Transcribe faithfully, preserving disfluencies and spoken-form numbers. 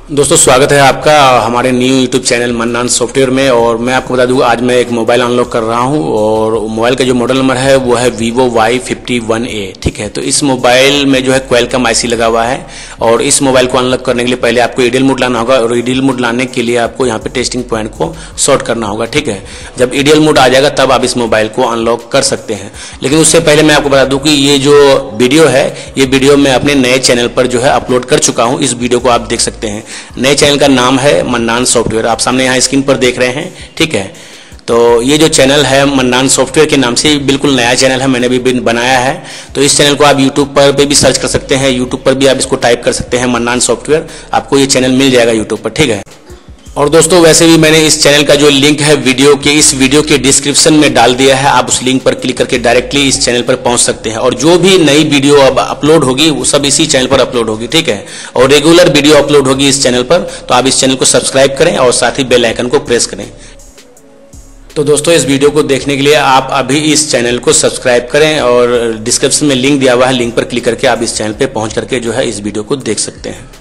दोस्तों स्वागत है आपका हमारे new YouTube channel Mannan software में। और मैं आपको बता दूं आज मैं एक मोबाइल अनलॉक कर रहा हूं और मोबाइल का जो मॉडल नंबर है वो है Vivo Y fifty one A. ठीक है, तो इस मोबाइल में जो है क्वेलकम आईसी लगा हुआ है और इस मोबाइल को अनलॉक करने के लिए पहले आपको ईडियल मोड लाना होगा और ईडियल मोड लाने के लिए आपको यहाँ पे टेस्टिंग पॉइंट को सॉर्ट करना होगा। ठीक है, जब ईडियल मोड आ जाएगा तब आप इस मोबाइल को अनलॉक कर सकते हैं। लेकिन उससे पहले मैं आपको बता दूं कि ये जो वीडियो है ये वीडियो मैं अपने नए चैनल पर जो है अपलोड कर चुका हूँ। इस वीडियो को आप देख सकते हैं। नए चैनल का नाम है मन्नान सॉफ्टवेयर, आप सामने यहाँ स्क्रीन पर देख रहे हैं। ठीक है, तो ये जो चैनल है मन्नान सॉफ्टवेयर के नाम से बिल्कुल नया चैनल है, मैंने भी बनाया है। तो इस चैनल को आप यूट्यूब पर भी, भी सर्च कर सकते हैं, यूट्यूब पर भी आप इसको टाइप कर सकते हैं मन्नान सॉफ्टवेयर, आपको ये चैनल मिल जाएगा यूट्यूब पर। ठीक है, और दोस्तों वैसे भी मैंने इस चैनल का जो लिंक है वीडियो के इस वीडियो के डिस्क्रिप्शन में डाल दिया है, आप उस लिंक पर क्लिक करके डायरेक्टली इस चैनल पर पहुंच सकते हैं। और जो भी नई वीडियो अब अपलोड होगी वो सब इसी चैनल पर अपलोड होगी। ठीक है, और रेगुलर वीडियो अपलोड होगी इस चैनल पर, तो आप इस चैनल को सब्सक्राइब करें और साथ ही बेल आइकन को प्रेस करें। तो दोस्तों इस वीडियो को देखने के लिए आप अभी इस चैनल को सब्सक्राइब करें और डिस्क्रिप्शन में लिंक दिया हुआ है, लिंक पर क्लिक करके आप इस चैनल पर पहुंच करके जो है इस वीडियो को देख सकते हैं।